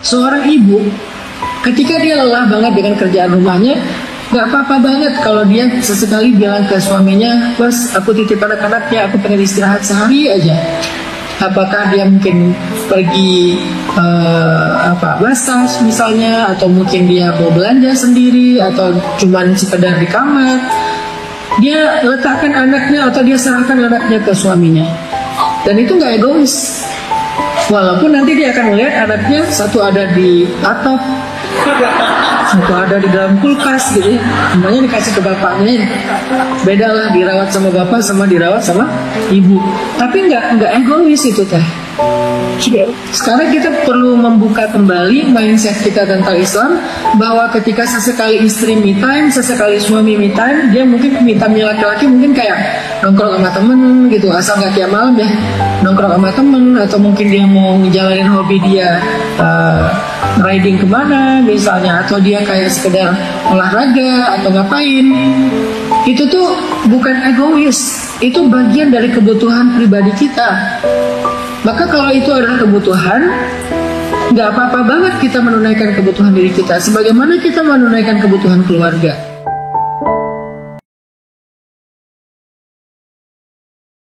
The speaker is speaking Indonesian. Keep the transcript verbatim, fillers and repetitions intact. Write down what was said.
seorang ibu ketika dia lelah banget dengan kerjaan rumahnya, nggak apa-apa banget kalau dia sesekali bilang ke suaminya, bos aku titip anak-anaknya, aku pengen istirahat sehari aja. Apakah dia mungkin pergi uh, apa massage misalnya, atau mungkin dia mau belanja sendiri, atau cuman sekedar di kamar, dia letakkan anaknya atau dia serahkan anaknya ke suaminya. Dan itu nggak egois, walaupun nanti dia akan melihat anaknya satu ada di atap, satu ada di dalam kulkas gitu ya, semuanya dikasih ke bapaknya. Beda lah dirawat sama bapak sama dirawat sama ibu. Tapi nggak nggak egois itu teh. Sekarang kita perlu membuka kembali mindset kita tentang Islam, bahwa ketika sesekali istri me time, sesekali suami me time, dia mungkin me time-nya laki-laki mungkin kayak nongkrong sama temen gitu, asal nggak tiap malam ya, nongkrong sama temen, atau mungkin dia mau ngejalanin hobi dia, uh, riding kemana misalnya, atau dia kayak sekedar olahraga atau ngapain. Itu tuh bukan egois, itu bagian dari kebutuhan pribadi kita. Maka kalau itu adalah kebutuhan, nggak apa-apa banget kita menunaikan kebutuhan diri kita, sebagaimana kita menunaikan kebutuhan keluarga.